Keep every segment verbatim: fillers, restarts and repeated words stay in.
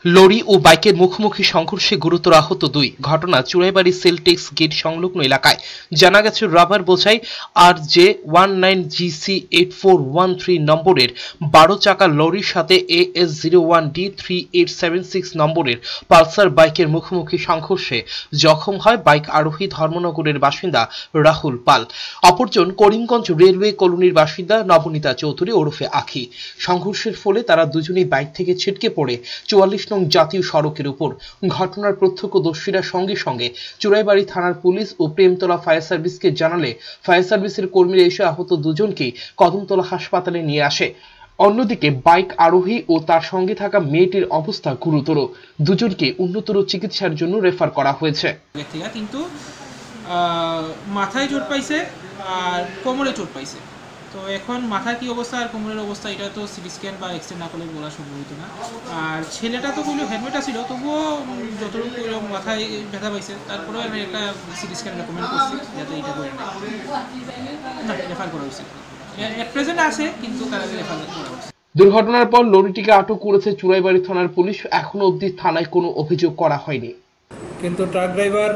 Lorry ও বাইকের মুখোমুখি সংঘর্ষে গুরুতর আহত দুই। ঘটনা চুড়াইবাড়ি সেলটেক্স গেট সংলগ্ন এলাকায়। জানা গেছে রাবার বোঝাই আর J one nine G C eight four one three নম্বরের বারো চাকা লরির সাথে A S zero one D three eight seven six নম্বরের পালসার বাইকের মুখোমুখি সংঘর্ষে জখম হয় বাইক আরোহী ধর্মনগরের বাসিন্দা রাহুল পাল। অপরজন করিমগঞ্জ রেলওয়ে কলোনির বাসিন্দা নবনীতা চৌধুরী ওরফে আখি। সংঘর্ষের ফলে তারা দুজনেই বাইক থেকে ছিটকে পড়ে চুয়াল্লিশ নং জাতীয় সড়কের উপর। ঘটনার প্রত্যক্ষদর্শীরা সঙ্গে সঙ্গে চুড়াইবাড়ি থানার পুলিশ ও প্রেমতলা ফায়ার সার্ভিসকে জানালে ফায়ার সার্ভিসের কর্মীরা এসে আহত দুজনকেই কদমতলা হাসপাতালে নিয়ে আসে। অন্যদিকে বাইক আরোহী ও তার সঙ্গে থাকা মেয়েটির অবস্থা গুরুতর। দুজনকে উন্নতর চিকিৎসার জন্য রেফার করা হয়েছে। কিন্তু মাথায় চোট পাইছে আর কোমরে চোট পাইছে। তো এখন মাথার কি অবস্থা আর কোমরের অবস্থা এটা তো সিটি স্ক্যান বা এক্সরে না করলে বলা সম্ভব হতো না। আর ছেলেটা তো বললো হেলমেট ছিল, তবুও যতটুকু মাথায় ব্যথা পাইছে তারপরেও আমি একটা সিটি স্ক্যান রেকমেন্ড করছি যাতে এটা করে না রেফার করা উচিত। এট প্রেজেন্ট আছে কিন্তু তারা রেফার করা উচিত। দুর্ঘটনার পর লরিটিকে আটক করেছে চুড়াইবাড়ি থানার পুলিশ। এখনো অবধি থানায় কোনো অভিযোগ করা হয়নি। কিন্তু ট্রাক ড্রাইভার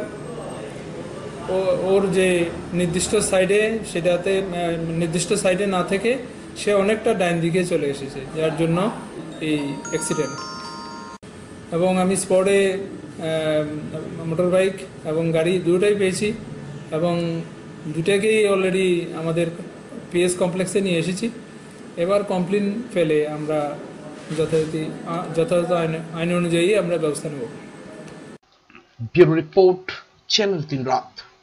ওর যে নির্দিষ্ট সাইডে সেটাতে নির্দিষ্ট সাইডে না থেকে সে অনেকটা ডাইন দিকে চলে এসেছে, যার জন্য এই অ্যাক্সিডেন্ট। এবং আমি স্পটে মোটর বাইক এবং গাড়ি দুটোই পেয়েছি এবং দুটাকেই অলরেডি আমাদের পিএস কমপ্লেক্সে নিয়ে এসেছি। এবার কমপ্লেন ফেলে আমরা যথাযথ যথাযথ আইন অনুযায়ী আমরা ব্যবস্থা নেব। ব্যুরো রিপোর্ট, চ্যানেল তিন রাত।